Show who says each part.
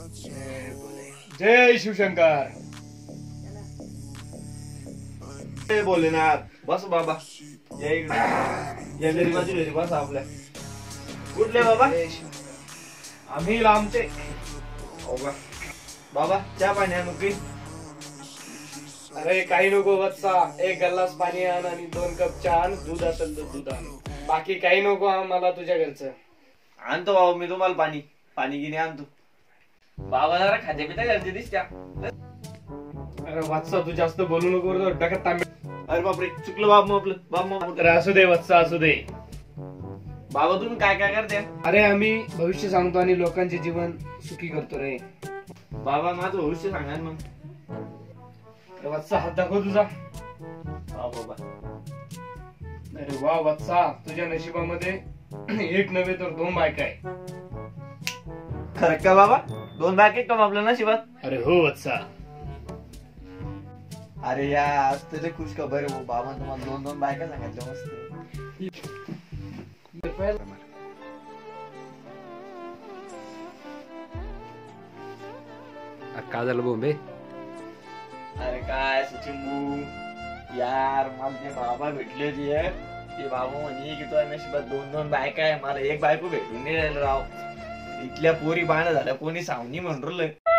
Speaker 1: जय शिवशंकर.
Speaker 2: जय भोलेनाथ. बस बाबा या इकडे या गरीबाची घरी बस आपल्या. कुठले बाबा?
Speaker 1: आम्ही लांबचे.
Speaker 2: बाबा चहा पाणी आणू की?
Speaker 1: अरे काही नको वत्सा, एक गल्लास पाणी आण आणि 2 कप चहा आण. दूध असेल तर दूध आण. बाकी काही नको आम्हाला तुझ्या घरचं.
Speaker 2: आणतो बाबा मी तुम्हाला पाणी गिनी आणतो. बाबा जरा खाते पिता घरचे दिसत्या.
Speaker 1: अरे वत्सा तू जास्त बोलू नको रे, डोक्यात तांबे.
Speaker 2: अरे बापरे चुकलं बाबा आपलं. बाबा
Speaker 1: अरे असू दे वत्सा, असू दे.
Speaker 2: बाबा तुम्ही काय काय करते?
Speaker 1: अरे आम्ही भविष्य सांगतो आणि लोकांचे जीवन सुखी करतो रे.
Speaker 2: बाबा माझं भविष्य सांगा ना मग.
Speaker 1: अरे वत्सा हात दाखव तुझा.
Speaker 2: बाबा
Speaker 1: अरे वा वत्सा, तुझ्या नशिबामध्ये एक नव्हे तर 2 बायका आहे.
Speaker 2: खरं का बाबा? 2 बायका कम आपल्या नशिबात?
Speaker 1: अरे हो वत्सा.
Speaker 2: अरे या आज तुझे खुश खबर आहे बाबा. तुम्हाला 2 बायका सांगितल्या मस्त.
Speaker 1: काय झालं बॉम्बे?
Speaker 2: अरे काय सचिन यार मला ते बाबा भेटले होते. ते बाबा म्हणे की तुझ्या नशिबात 2 बायका आहे. मला एक बायको भेटून नाही राहिलं राव. इथल्या पोरी बाण झाल्या कोणी सावनी म्हणून राहिलं.